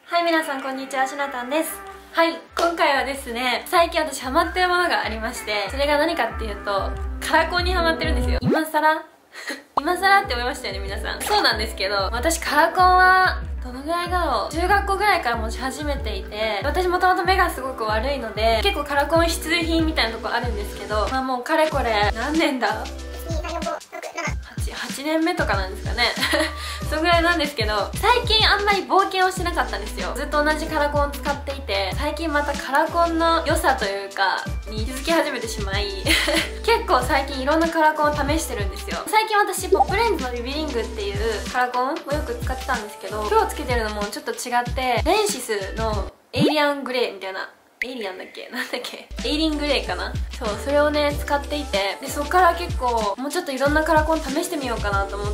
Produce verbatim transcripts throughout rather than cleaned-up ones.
はい、皆さんこんにちは、しなたんです。はい、今回はですね、最近私ハマってるものがありまして、それが何かっていうと、カラコンにハマってるんですよ。今更今更って思いましたよね、皆さん。そうなんですけど、私カラコンはどのぐらいだろう、中学校ぐらいから持ち始めていて、私もともと目がすごく悪いので、結構カラコン必需品みたいなとこあるんですけど、まあもうかれこれ何年だはちねんめとかなんですかねそのぐらいなんですけど、最近あんまり冒険をしてなかったんですよ。ずっと同じカラコンを使っていて、最近またカラコンの良さというかに気づき始めてしまい結構最近いろんなカラコンを試してるんですよ。最近私ポップレンズのビビリングっていうカラコンをよく使ってたんですけど、今日つけてるのもちょっと違って、レンシスのエイリアングレーみたいな、エイリアンだっけなんだっけエイリングレイかな。そう、それをね使っていて、でそこから結構もうちょっといろんなカラコン試してみようかなと思って、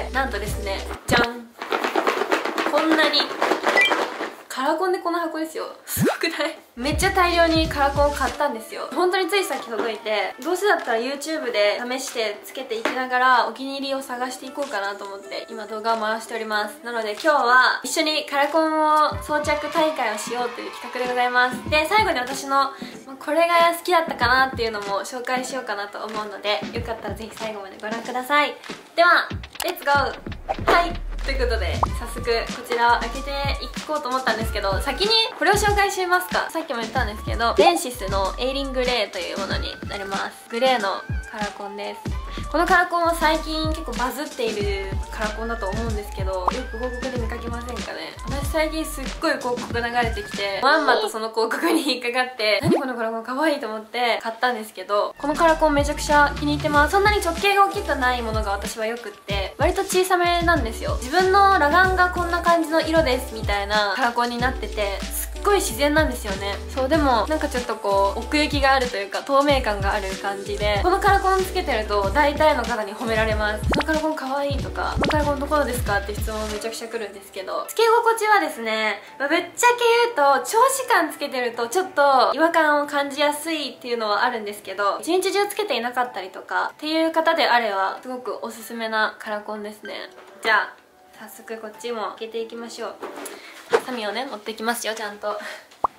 なんとですね、じゃん、こんなにカラコンでこの箱ですよ。すごくない？めっちゃ大量にカラコンを買ったんですよ。本当についさっき届いて、どうせだったら YouTube で試してつけていきながらお気に入りを探していこうかなと思って今動画を回しております。なので今日は一緒にカラコンを装着大会をしようという企画でございます。で、最後に私のこれが好きだったかなっていうのも紹介しようかなと思うので、よかったらぜひ最後までご覧ください。ではレッツゴー。はい、ということで早速こちらを開けていこうと思ったんですけど、先にこれを紹介しますか。さっきも言ったんですけど、レンシスのエイリングレーというものになります。グレーのカラコンです。このカラコンは最近結構バズっているカラコンだと思うんですけど、よく広告で見かけませんかね。私最近すっごい広告流れてきて、まんまとその広告に引っかかって、何このカラコンかわいいと思って買ったんですけど、このカラコンめちゃくちゃ気に入ってます。そんなに直径が大きくないものが私はよくって、割と小さめなんですよ。自分の裸眼がこんな感じの色ですみたいなカラコンになってて、すっごい自然なんですよね。そう、でもなんかちょっとこう奥行きがあるというか透明感がある感じで、このカラコンつけてると大体の方に褒められます。このカラコンかわいいとか、このカラコンどこのですかって質問めちゃくちゃ来るんですけど、つけ心地はですね、まあ、ぶっちゃけ言うと長時間つけてるとちょっと違和感を感じやすいっていうのはあるんですけど、一日中つけていなかったりとかっていう方であればすごくおすすめなカラコンですね。じゃあ早速こっちも開けていきましょう。ハサミをね持ってきますよ、ちゃんと。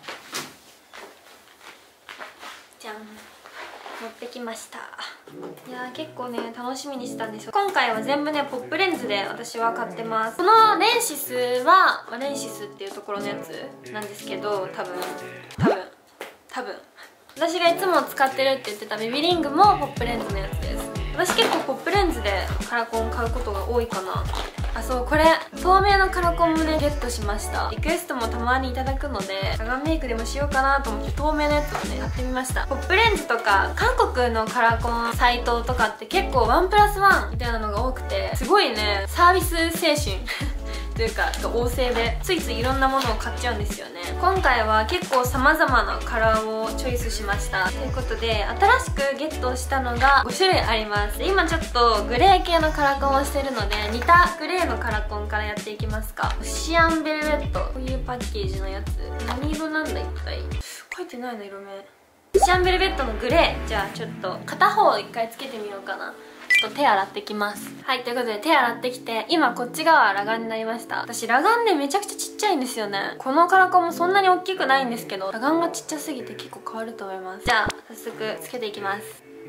じゃん、持ってきました。いやー結構ね楽しみにしてたんですよ。今回は全部ねポップレンズで私は買ってます。このレンシスは、まあ、レンシスっていうところのやつなんですけど、多分多分多分私がいつも使ってるって言ってたビビリングもポップレンズのやつです。私結構ポップレンズでカラコン買うことが多いかな。あ、そう、これ透明のカラコンもねゲットしました。リクエストもたまにいただくので、裸眼メイクでもしようかなと思って透明のやつをね買ってみました。ポップレンズとか韓国のカラコンサイトとかって結構ワンプラスワンみたいなのが多くて、すごいねサービス精神というか旺盛で、ついついいろんなものを買っちゃうんですよね。今回は結構様々なカラーをチョイスしました。ということで新しくゲットしたのがごしゅるいあります。今ちょっとグレー系のカラコンをしてるので、似たグレーのカラコンからやっていきますか。シアンベルベット、こういうパッケージのやつ。何色なんだ一体、書いてないの色目。シアンベルベットのグレー。じゃあちょっと片方を一回つけてみようかな。ちょっと手洗ってきます。はい、ということで手洗ってきて、今こっち側は裸眼になりました。私裸眼でめちゃくちゃちっちゃいんですよね。このカラコンもそんなに大きくないんですけど、裸眼がちっちゃすぎて結構変わると思います。じゃあ早速つけていきます。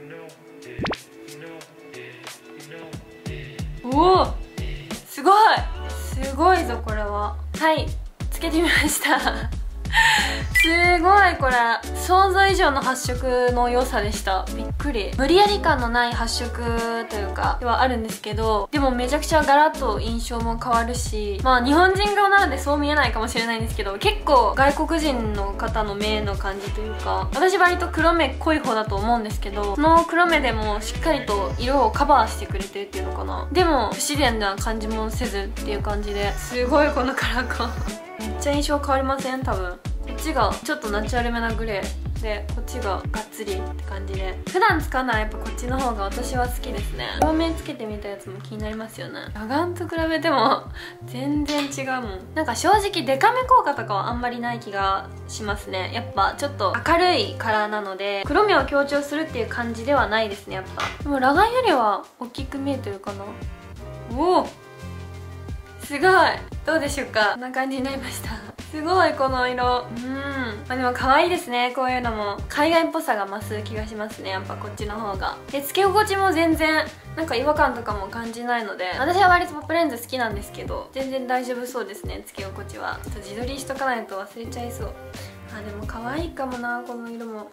おお、すごいすごいぞこれは。はい、つけてみましたすごい、これ想像以上の発色の良さでした。びっくり。無理やり感のない発色というかではあるんですけど、でもめちゃくちゃガラッと印象も変わるし、まあ日本人顔なのでそう見えないかもしれないんですけど、結構外国人の方の目の感じというか、私割と黒目濃い方だと思うんですけど、その黒目でもしっかりと色をカバーしてくれてるっていうのかな。でも不自然な感じもせずっていう感じで、すごいこのカラコンめっちゃ印象変わりません？多分こっちがちょっとナチュラルめなグレーで、こっちががっつりって感じで、普段使うのはやっぱこっちの方が私は好きですね。両面つけてみたやつも気になりますよね。裸眼と比べても全然違うもん。なんか正直デカめ効果とかはあんまりない気がしますね。やっぱちょっと明るいカラーなので黒目を強調するっていう感じではないですね。やっぱでも裸眼よりは大きく見えてるかな。おお、すごい。どうでしょうか。こんな感じになりました。 すごいこの色。うん、まあ、でも可愛いですね。こういうのも海外っぽさが増す気がしますね、やっぱこっちの方が。でつけ心地も全然なんか違和感とかも感じないので、私は割とポップレンズ好きなんですけど、全然大丈夫そうですね、つけ心地は。ちょっと自撮りしとかないと忘れちゃいそう。あ、でも可愛いかもな、この色も。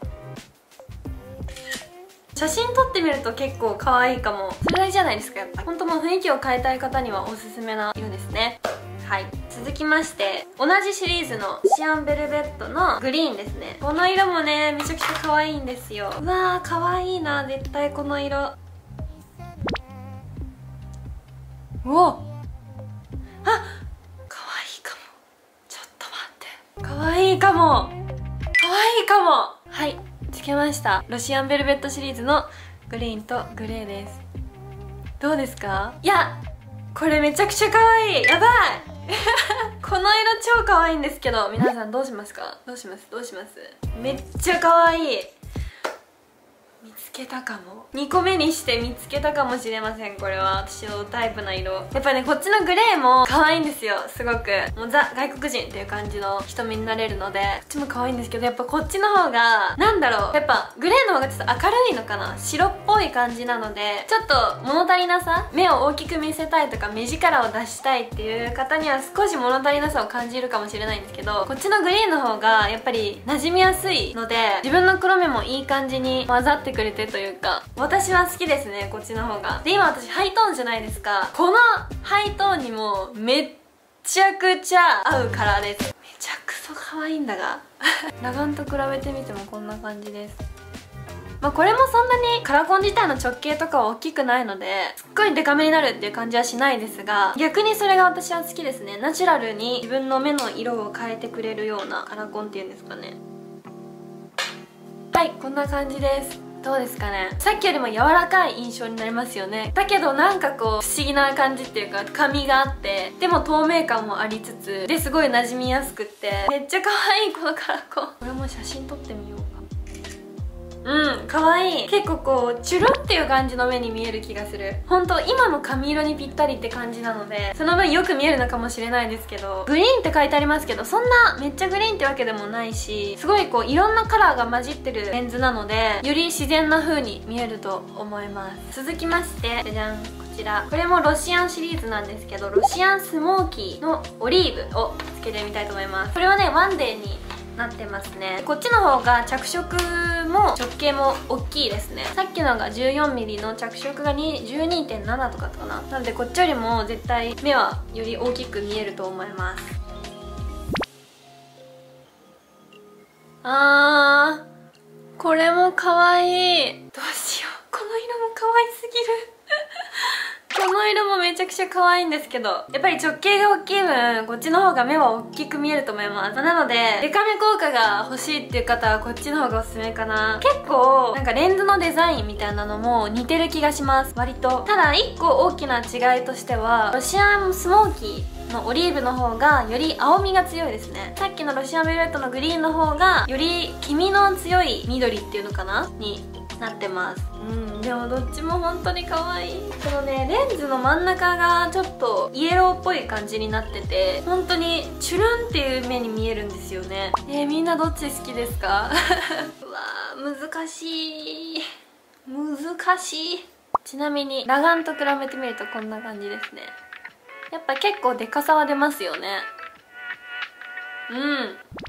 写真撮ってみると結構可愛いかも。それ大事じゃないですか、やっぱ。ほんともう雰囲気を変えたい方にはおすすめな色ですね。はい、続きまして同じシリーズのシアンベルベットのグリーンですね。この色もねめちゃくちゃ可愛いんですよ。うわー可愛いな、絶対この色。うおっ、あ、可愛いかも。ちょっと待って、可愛いかも、可愛いかも。はい、つけました。ロシアンベルベットシリーズのグリーンとグレーです。どうですか？いやこれめちゃくちゃ可愛い。やばいこの色超可愛いんですけど、皆さんどうしますか？どうしますどうします？めっちゃ可愛い。見つけたかも。にこめにして見つけたかもしれません。これは私のタイプな色。やっぱねこっちのグレーも可愛いんですよ、すごく。もうザ外国人っていう感じの瞳になれるので、こっちも可愛いんですけど、やっぱこっちの方がなんだろう、やっぱグレーの方がちょっと明るいのかな、白っぽい感じなので、ちょっと物足りなさ、目を大きく見せたいとか目力を出したいっていう方には少し物足りなさを感じるかもしれないんですけど、こっちのグレーの方がやっぱり馴染みやすいので、自分の黒目もいい感じに混ざってくれてというか、私は好きですね、こっちの方が。で今私ハイトーンじゃないですか。このハイトーンにもめっちゃくちゃ合うカラーです。めちゃくそ可愛いんだが裸眼と比べてみてもこんな感じです。まあこれもそんなにカラコン自体の直径とかは大きくないのですっごいデカめになるっていう感じはしないですが、逆にそれが私は好きですね。ナチュラルに自分の目の色を変えてくれるようなカラコンっていうんですかね。はい、こんな感じです。どうですかね。さっきよりも柔らかい印象になりますよね。だけどなんかこう不思議な感じっていうか、深みがあってでも透明感もありつつですごい馴染みやすくってめっちゃ可愛いこのカラコン。これも写真撮ってみようか。うん、可愛い。結構こうチュルンっていう感じの目に見える気がする。本当今の髪色にぴったりって感じなので、その分よく見えるのかもしれないですけど、グリーンって書いてありますけど、そんなめっちゃグリーンってわけでもないし、すごいこういろんなカラーが混じってるレンズなので、より自然な風に見えると思います。続きましてじゃじゃん、こちら。これもロシアンシリーズなんですけど、ロシアンスモーキーのオリーブをつけてみたいと思います。これはねワンデーになってますね。こっちの方が着色も直径も大きいですね。さっきのが じゅうよんミリ の着色が じゅうにてんなな とかかな。なのでこっちよりも絶対目はより大きく見えると思います。あー、これも可愛い。どうしよう、この色も可愛すぎるこの色もめちゃくちゃ可愛いんですけど、やっぱり直径が大きい分こっちの方が目は大きく見えると思います。なのでデカめ効果が欲しいっていう方はこっちの方がおすすめかな。結構なんかレンズのデザインみたいなのも似てる気がします、割と。ただいっこ大きな違いとしては、ロシアンスモーキーのオリーブの方がより青みが強いですね。さっきのロシアンベルベットのグリーンの方がより黄身の強い緑っていうのかなになってます。うん、でもどっちも本当に可愛い。このねレンズの真ん中がちょっとイエローっぽい感じになってて、本当にチュルンっていう目に見えるんですよね。えー、みんなどっち好きですかうわー難しい難しい。ちなみに裸眼と比べてみるとこんな感じですね。やっぱ結構デカさは出ますよね。うん、かわいい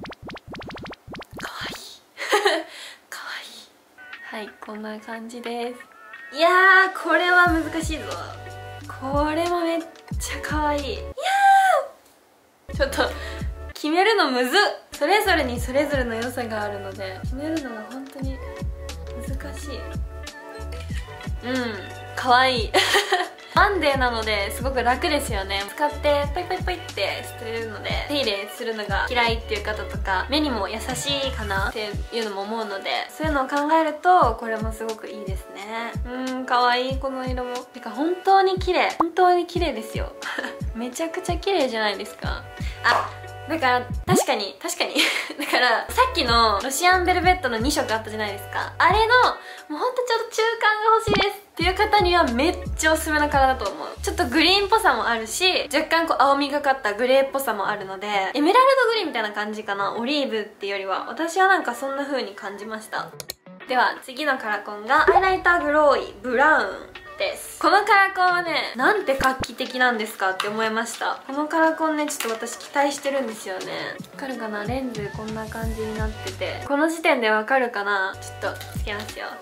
かわいい。はい、こんな感じです。いやーこれは難しいぞ。これもめっちゃ可愛い。いやーちょっと決めるのむずっ。それぞれにそれぞれの良さがあるので決めるのが本当に難しい。うん可愛いワンデーなのですごく楽ですよね。使ってポイポイポイって捨てれるので、手入れするのが嫌いっていう方とか目にも優しいかなっていうのも思うので、そういうのを考えるとこれもすごくいいですね。うん、可愛いこの色も。てか本当に綺麗、本当に綺麗ですよめちゃくちゃ綺麗じゃないですか。あ、 だから確かに確かにだからさっきのロシアンベルベットのに色あったじゃないですか。あれのもうほんとちょっと中間が欲しいですっていう方にはめっちゃおすすめなカラーだと思う。ちょっとグリーンっぽさもあるし、若干こう青みがかったグレーっぽさもあるので、エメラルドグリーンみたいな感じかな。オリーブっていうよりは私はなんかそんな風に感じました。では次のカラコンがハイライターグローイブラウンです。このカラコンはね、なんて画期的なんですかって思いました。このカラコンね、ちょっと私期待してるんですよね。わかるかな、レンズこんな感じになってて、この時点でわかるかな。ちょっとつけますよ。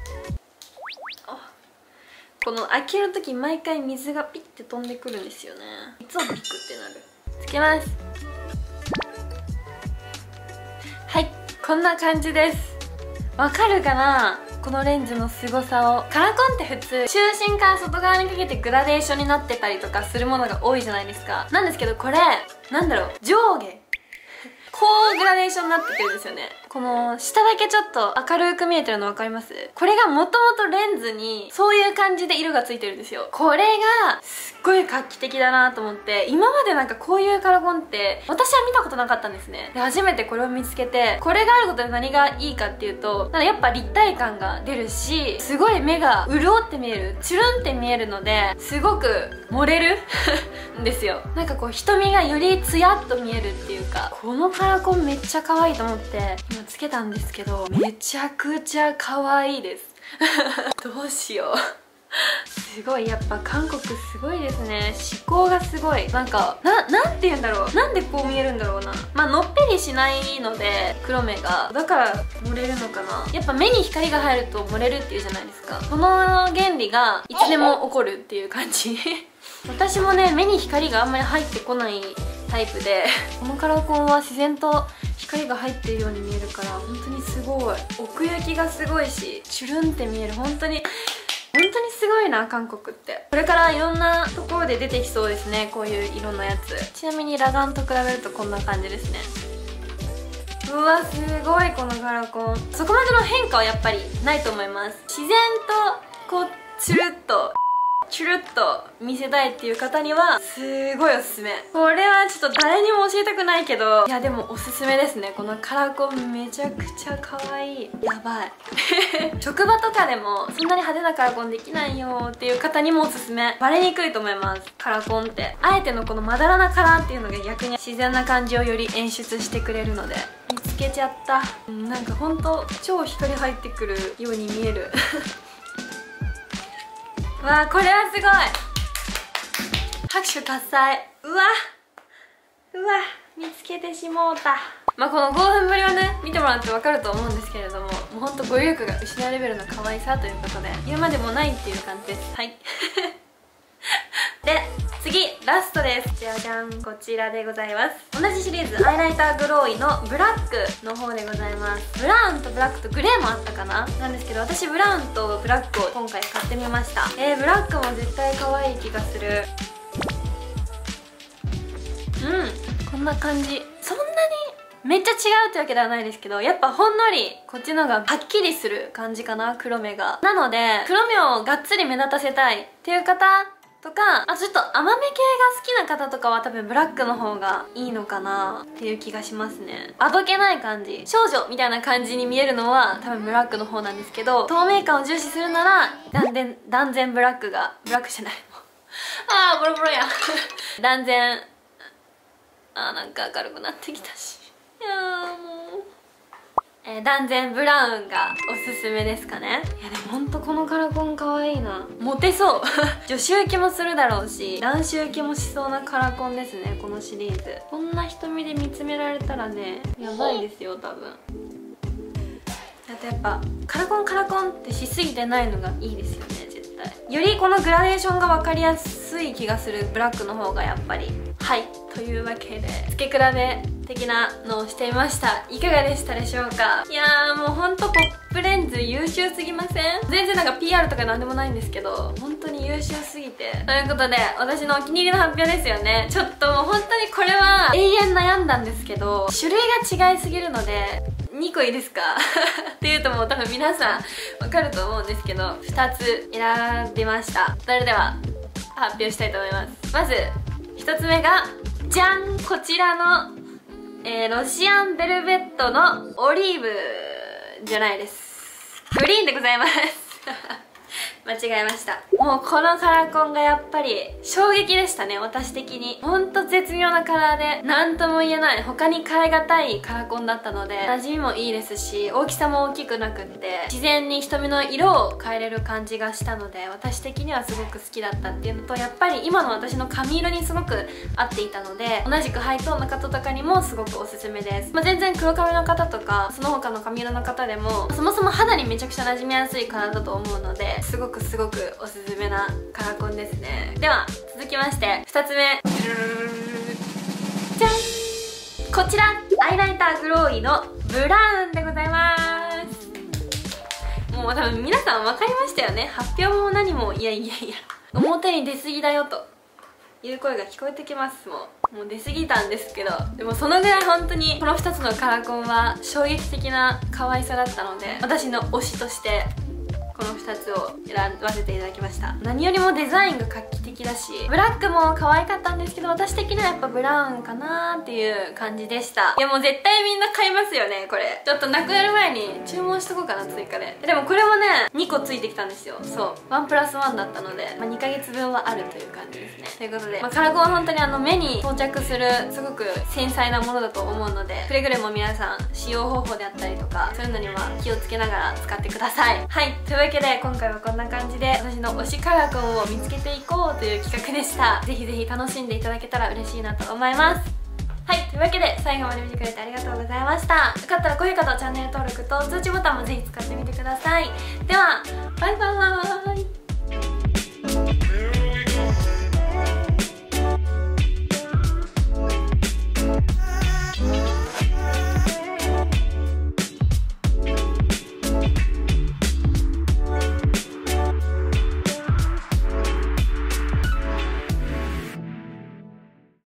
この開けるとき毎回水がピッて飛んでくるんですよね。いつもピクってなる。つけます。はい、こんな感じです。わかるかな、このレンズの凄さを。カラコンって普通中心から外側にかけてグラデーションになってたりとかするものが多いじゃないですか。なんですけどこれなんだろう、上下こうグラデーションになってくるんですよね。この下だけちょっと明るく見えてるの分かります？これがもともとレンズにそういう感じで色がついてるんですよ。これがすっごい画期的だなと思って、今までなんかこういうカラコンって私は見たことなかったんですね。で初めてこれを見つけて、これがあることで何がいいかっていうと、なんかやっぱ立体感が出るし、すごい目が潤って見える、チュルンって見えるので、すごく盛れるんですよ。なんかこう瞳がよりツヤっと見えるっていうか、このカラコンめっちゃ可愛いと思って今つけたんですけど、めちゃくちゃ可愛いですどうしようすごい、やっぱ韓国すごいですね。思考がすごい。なんかな、なんて言うんだろう、なんでこう見えるんだろうな。まあのっぺりしないので黒目が、だから漏れるのかな。やっぱ目に光が入ると漏れるっていうじゃないですか。この原理がいつでも起こるっていう感じ私もね、目に光があんまり入ってこないタイプで、このカラコンは自然と光が入っているように見えるから、本当にすごい。奥行きがすごいし、チュルンって見える。本当に本当にすごいな、韓国って。これからいろんなところで出てきそうですね、こういう色のやつ。ちなみに裸眼と比べるとこんな感じですね。うわ、すごい、このカラコン。そこまでの変化はやっぱりないと思います。自然とこうチュルッとチュルッと見せたいっていう方にはすごいおすすめ。これはちょっと誰にも教えたくないけど、いやでもおすすめですね。このカラコンめちゃくちゃ可愛い。やばい職場とかでもそんなに派手なカラコンできないよっていう方にもおすすめ。バレにくいと思います、カラコンって。あえてのこのまだらなカラーっていうのが逆に自然な感じをより演出してくれるので。見つけちゃった。なんかほんと超光入ってくるように見えるわあ、これはすごい。拍手喝采。うわうわ、見つけてしもうた。まあこのごふんぶりはね、見てもらってわかると思うんですけれども、もうほんと語彙力が失うレベルの可愛さということで、言うまでもないっていう感じです。はいで、次、ラストです。じゃじゃん、こちらでございます。同じシリーズ、アイライターグローイのブラックの方でございます。ブラウンとブラックとグレーもあったかななんですけど、私ブラウンとブラックを今回買ってみました。えー、ブラックも絶対可愛い気がする。うん、こんな感じ。そんなにめっちゃ違うってわけではないですけど、やっぱほんのりこっちのがはっきりする感じかな、黒目が。なので黒目をがっつり目立たせたいっていう方とか、あとちょっと甘め系が好きな方とかは多分ブラックの方がいいのかなっていう気がしますね。あどけない感じ、少女みたいな感じに見えるのは多分ブラックの方なんですけど、透明感を重視するなら断然断然ブラックが、ブラックじゃないあーボロボロや断然、あーなんか明るくなってきたし、いやーもうえー、断然ブラウンがおすすめですかね。いやでもほんとこのカラコン可愛いな。モテそう女子受けもするだろうし、男子受けもしそうなカラコンですね、このシリーズ。こんな瞳で見つめられたらね、やばいですよ多分。あとやっぱカラコンカラコンってしすぎてないのがいいですよね、絶対。よりこのグラデーションが分かりやすい気がするブラックの方がやっぱり。はい、というわけで付け比べ的なのをしてみました。いかがでしたでしょうか。いやーもうほんとポップレンズ優秀すぎません？全然なんか ピーアール とかなんでもないんですけど、本当に優秀すぎて。ということで私のお気に入りの発表ですよね。ちょっともう本当にこれは永遠悩んだんですけど、種類が違いすぎるのでにこいいですかっていうともう多分皆さんわかると思うんですけど、ふたつ選びました。それでは発表したいと思います。まずひとつめがじゃん、こちらのえー、ロシアンベルベットのオリーブじゃないです。グリーンでございます。間違えました。もうこのカラコンがやっぱり衝撃でしたね、私的に。ほんと絶妙なカラーで何とも言えない、他に変え難いカラコンだったので、馴染みもいいですし、大きさも大きくなくって自然に瞳の色を変えれる感じがしたので、私的にはすごく好きだったっていうのと、やっぱり今の私の髪色にすごく合っていたので、同じくハイトーンの方とかにもすごくおすすめです。まあ、全然黒髪の方とかその他の髪色の方でもそもそも肌にめちゃくちゃ馴染みやすいカラーだと思うので、すごくすごくおすすめなカラコンですね。では続きましてふたつめ、じゃん、こちらアイライターグローイのブラウンでございます。もう多分皆さん分かりましたよね。発表も何も、いやいやいや表に出過ぎだよという声が聞こえてきます。もうもう出過ぎたんですけど、でもそのぐらい本当にこのふたつのカラコンは衝撃的な可愛さだったので、私の推しとしてこのふたつを選ばせていただきました。何よりもデザインが画期的だし、ブラックも可愛かったんですけど、私的にはやっぱブラウンかなーっていう感じでした。いやもう絶対みんな買いますよねこれ。ちょっとなくなる前に注文しとこうかな、追加で。でもこれもねにこついてきたんですよ。そうワンプラスワンだったので、まあ、にかげつぶんはあるという感じですね。ということで、まあ、カラコンは本当にあの目に装着するすごく繊細なものだと思うので、くれぐれも皆さん使用方法であったりとかそういうのには気をつけながら使ってください。はい、というわけで今回はこんな感じで私の推しカラコンを見つけていこうという企画でした。ぜひぜひ楽しんでいただけたら嬉しいなと思います。はい、というわけで最後まで見てくれてありがとうございました。よかったら高評価とチャンネル登録と通知ボタンもぜひ使ってみてください。ではバイバーイ。